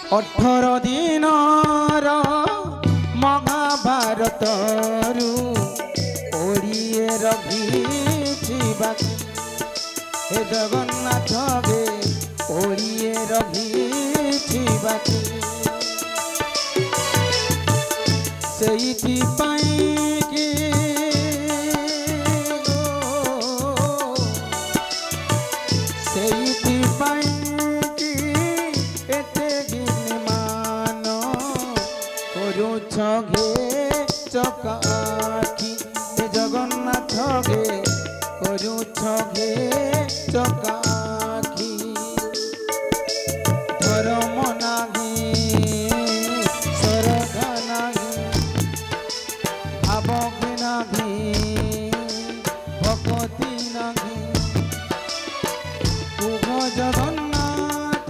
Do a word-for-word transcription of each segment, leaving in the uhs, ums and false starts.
अठर दिन महाभारत ओडिए रघी बाकी हे जगन्नाथ गे ओडिए रघी बाकी सेइथिपाई कि सेइथिपाई कि एते गिनमान करुछ गे चकाठी हे जगन्नाथ गे करुछ गे चकाठी धर्म नाही सरगा नाही भावकी नाही भक्ति नाही कुह जगन्नाथ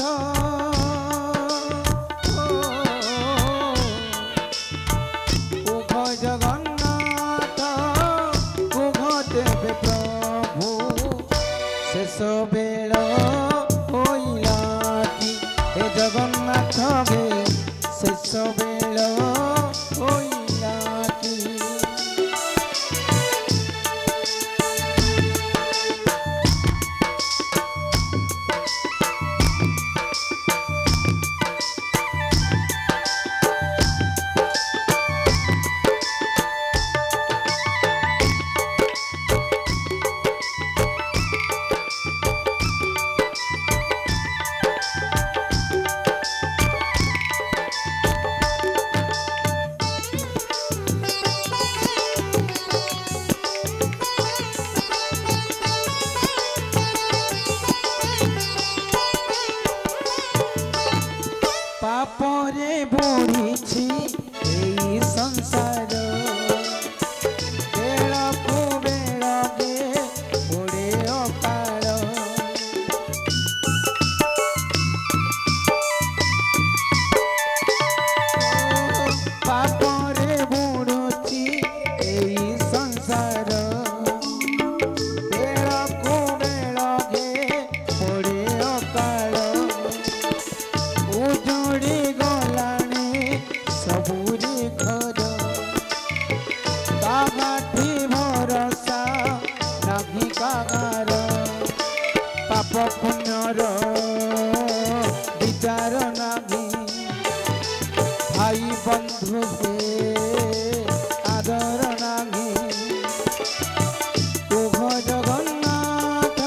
कुह जगन्नाथ कुह देवे प्रभु शेष बेल होइला कि हे जगन्नाथ गे शेष बेल होइला कि पापरे बुढ़ी एई संसार बेड़ा को बेड़ा गे ओडे अपार पापरे बुढ़ी एई संसार बेड़ा को बेड़ा गे ओडे अपार उजड़ी गलाणी सबुरी घर काठी भरसा नाही कागार पाप पुण्यर विचार नाही भाई बंधु हे आदर नाही कुह जगन्नाथ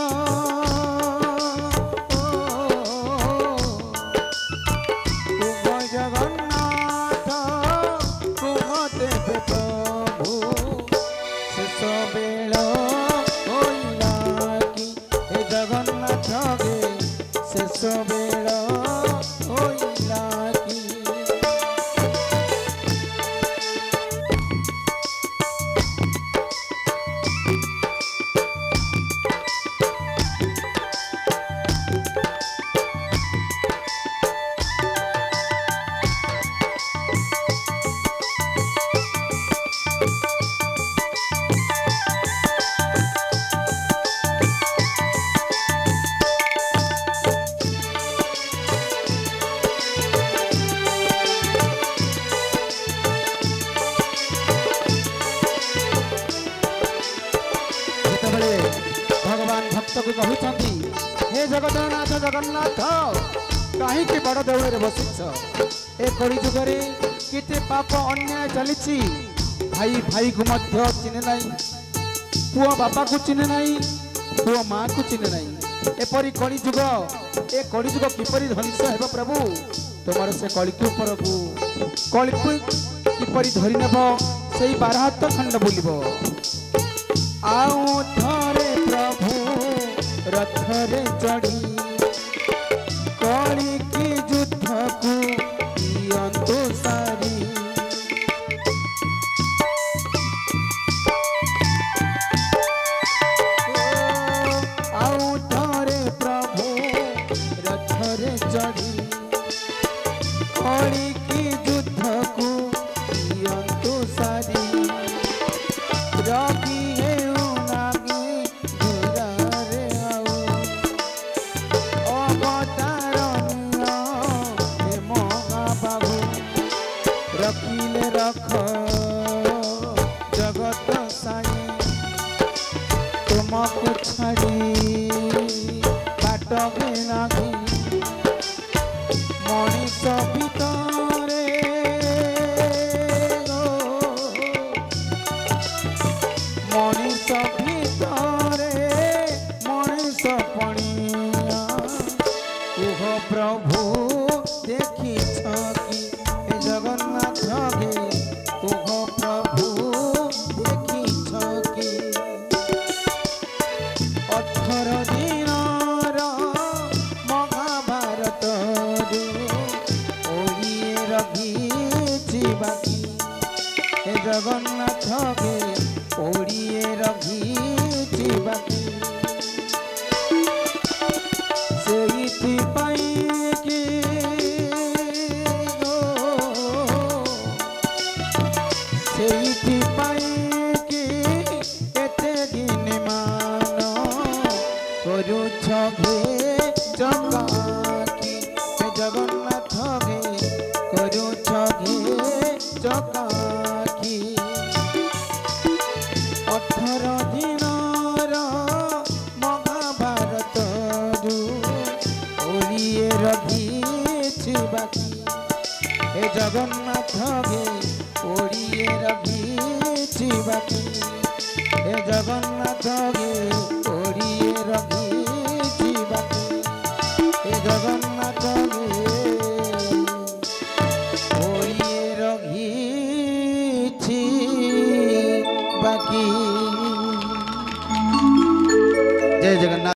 जगन्नाथ कुह देवे प्रभु शेष बेल होइला कि हे जगन्नाथ गे शेष बेल होइला कि भगवान भक्त को कहते हे जगन्नाथ जगन्नाथ कहीं बड़ देवल बसिछ ए कली जुगरे केते पाप अन्याय चली भाई भाई को मध्य चिन्हे नहीं पुओ बापा को चिन्हे नहीं पुओ माँ को चिन्हे नहीं एपरी कली जुग ए कली जुग किपरि ध्वंस हेब प्रभु तुमर से कलिकी उपर को कलिकी किपरि धरी नेब से बारह हाथ खंड बुलिब आउ थरे प्रभु रथरे चढ़ी कलिकी युद्ध को दियंतु सारी आउ थरे प्रभु रथरे चढ़ी कलिकी युद्ध को दियंतु सारी रवि देखी कि हे जगन्नाथ गे कुह प्रभु देखी कि अठर दिन महाभारत ओड़िए रघी बाकी हे जगन्नाथ गे ओड़िए रघी बाकी से कि कि एते दिन मान करुछ गे जगाकी हे जगन्नाथ गे करुछ गे जगाकी अठर दिन महाभारत ओड़िए रघी बाकी हे जगन्नाथ गे ओड़िए रघी बाकी हे जगन्नाथ गे ओड़िए रघी बाकी हे जगन्नाथ